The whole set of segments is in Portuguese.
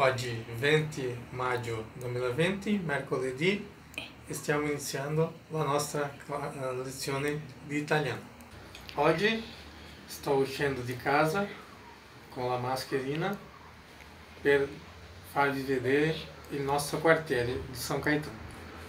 Oggi 20 maggio 2020, mercoledì, e stiamo iniziando la nostra lezione di italiano. Oggi sto uscendo di casa con la mascherina per farvi vedere il nostro quartiere di São Caetano.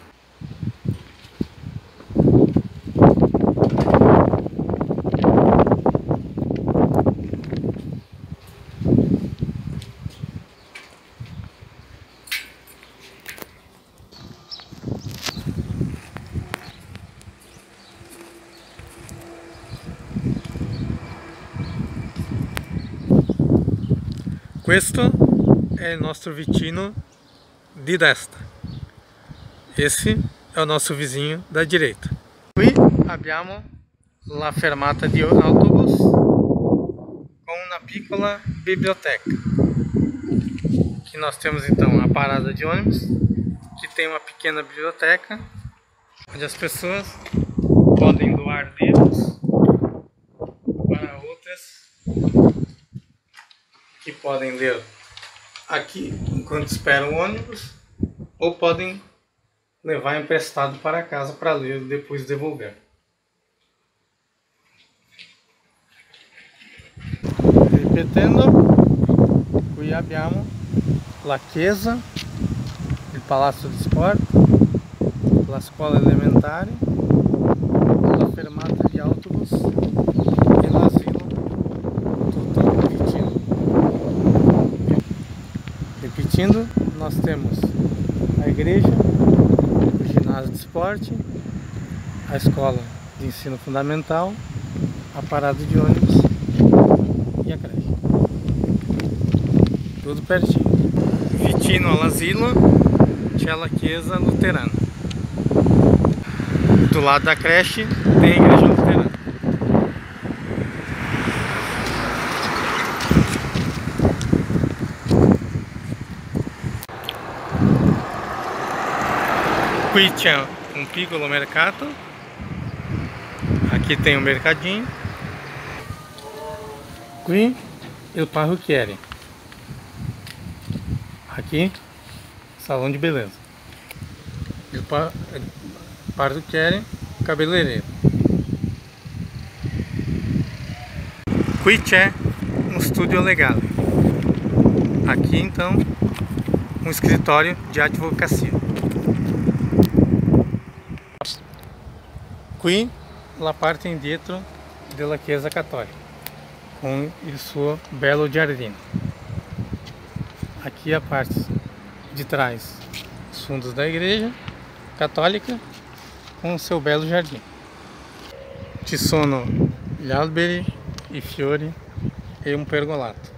Questo è il nostro vicino di destra, esse è il nostro vizinho da direita. Qui abbiamo la fermata di autobus com uma piccola biblioteca. Aqui nós temos então a parada de ônibus, que tem uma pequena biblioteca, onde as pessoas podem doar livros para outras que podem ler aqui enquanto esperam o ônibus, ou podem levar emprestado para casa para ler e depois devolver. Ripetendo, qui abbiamo la chiesa, il palazzo di sport, la scuola elementare, la fermata di autobus e l'asilo, tutto vicino. Repetindo, nós temos a igreja, o ginásio de esporte, a escola de ensino fundamental, a parada de ônibus e a creche. Tudo pertinho. Vicino all'asilo c'è la chiesa luterana. Do lado da creche tem a igreja luterana. Qui c'è un piccolo mercato, aqui tem um mercadinho, qui il parrucchiere, aqui salão de beleza, il parrucchiere, cabeleireiro. Qui c'è um studio legale, aqui então um escritório de advocacia. Qui la parte indietro della Chiesa Cattolica, com il suo bello giardino. Aqui a parte de trás, os fundos da igreja católica, com o seu belo jardim. Ci sono gli alberi, i fiori e um pergolato.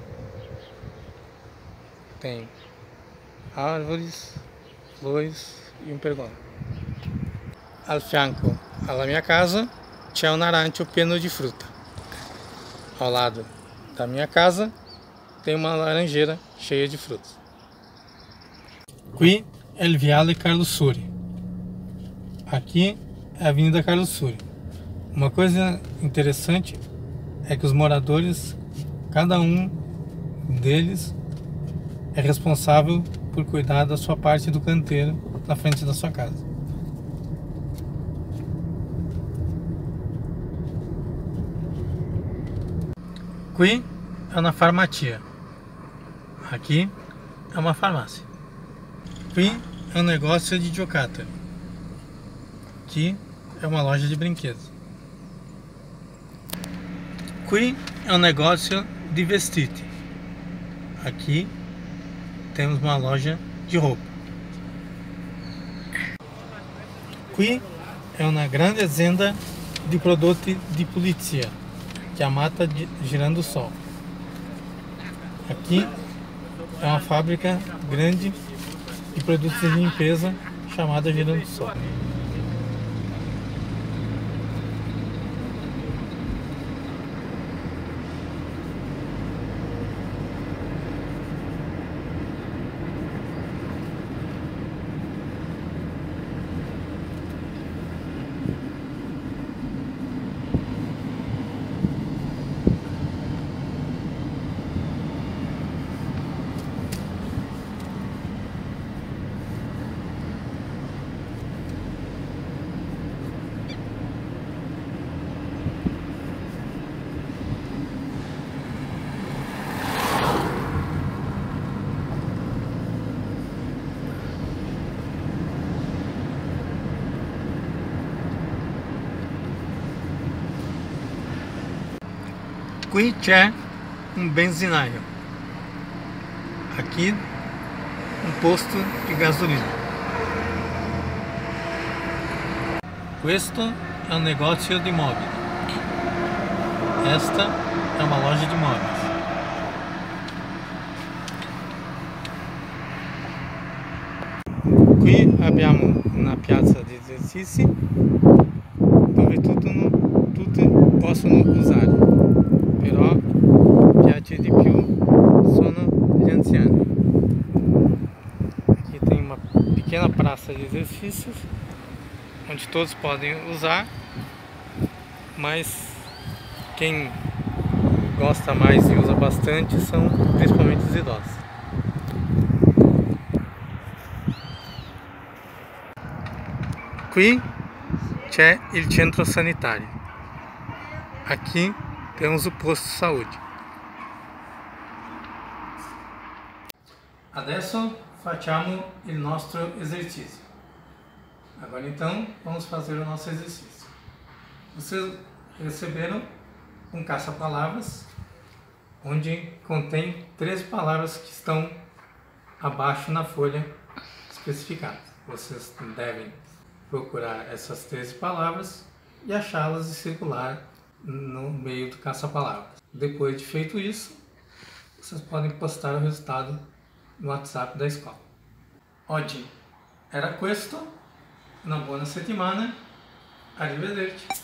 Tem árvores, flores e um pergolato. Al fianco alla minha casa c'è un arancio pieno di frutta. Ao lado da minha casa tem uma laranjeira cheia de frutas. Qui è il Viale Carlo Suri. Aqui é a Avenida Carlo Suri. Uma coisa interessante é que os moradores, cada um deles é responsável por cuidar da sua parte do canteiro na frente da sua casa. Qui è una farmacia. Aqui é uma farmácia. Qui é um negócio de giocattoli. Aqui é uma loja de brinquedos. Qui é um negócio de vestiti. Aqui temos uma loja de roupa. Qui è una grande azienda di prodotti di pulizia, que é a mata girando o sol. Aqui é uma fábrica grande de produtos de limpeza chamada Girando o Sol. Qui c'è un benzinaio. Aqui um posto de gasolina. Questo è un negócio di mobili. Esta é uma loja de móveis. Qui abbiamo una piazza di esercizi dove tutti possono usare, però piace di più sono gli anziani. Aqui tem uma pequena praça de exercícios onde todos podem usar, mas quem gosta mais e usa bastante são principalmente os idosos. Qui c'è il centro sanitario. Aqui temos o posto de saúde. Adesso facciamo il nostro esercício. Agora então vamos fazer o nosso exercício. Vocês receberam um caça-palavras onde contém 13 palavras que estão abaixo na folha especificada. Vocês devem procurar essas 13 palavras e achá-las e circular no meio do caça-palavras. Depois de feito isso, vocês podem postar o resultado no WhatsApp da escola. Oggi era questo, una buona settimana, arrivederci.